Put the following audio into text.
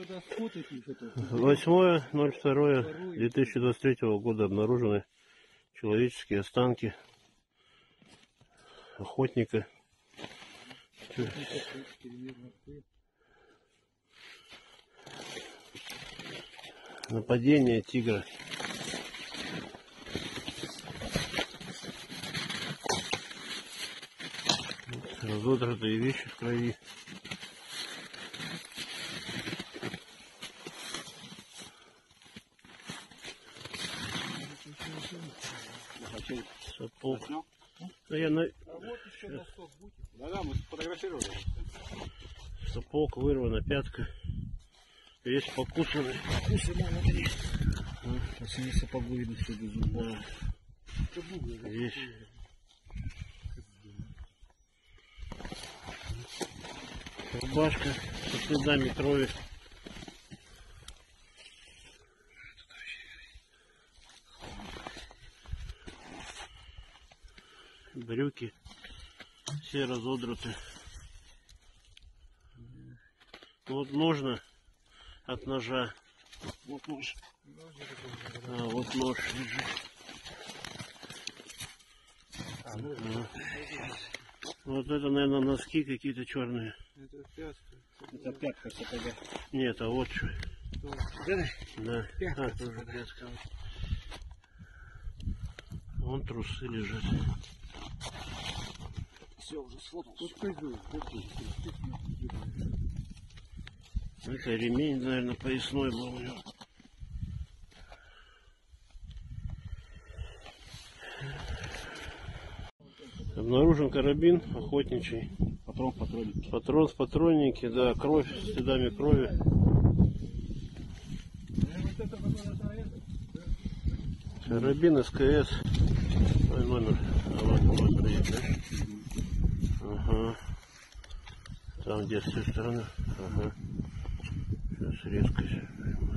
8.02.2023 года обнаружены человеческие останки охотника. Нападение тигра. Разодранные вещи в крови. Сапог. Да, мы сфотографировали. Сапог вырвана, пятка. Весь покусанный. Внутри. Пацаны сапогу идут сюда зубами. Здесь. Рубашка со следами крови. Брюки все разодраны. Вот ножны от ножа. Вот нож. А вот нож лежит. Вот это, наверное, носки какие-то черные. Это пятка. Это пятка сапога. Нет, а вот что. Да. Пятка. Тоже пятка. Вон трусы лежат. Все, уже сфотался. Это ремень, наверное, поясной был у него. Обнаружен карабин охотничий. Патрон в патроннике. Патрон в патроннике, да, кровь, с следами крови. Карабин СКС. Ой, номер. А вот стоит, да? Ага. Там где с той стороны. Ага. Сейчас резко.